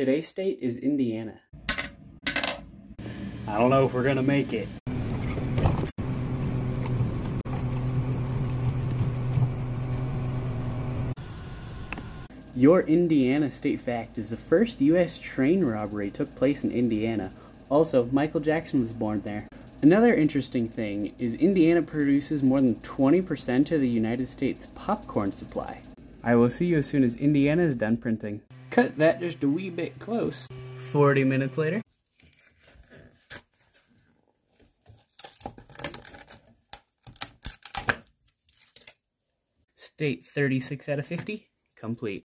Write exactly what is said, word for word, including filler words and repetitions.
Today's state is Indiana. I don't know if we're gonna make it. Your Indiana state fact is the first U S train robbery took place in Indiana. Also, Michael Jackson was born there. Another interesting thing is Indiana produces more than twenty percent of the United States popcorn supply. I will see you as soon as Indiana is done printing. Cut that just a wee bit close. forty minutes later. State thirty-six out of fifty, complete.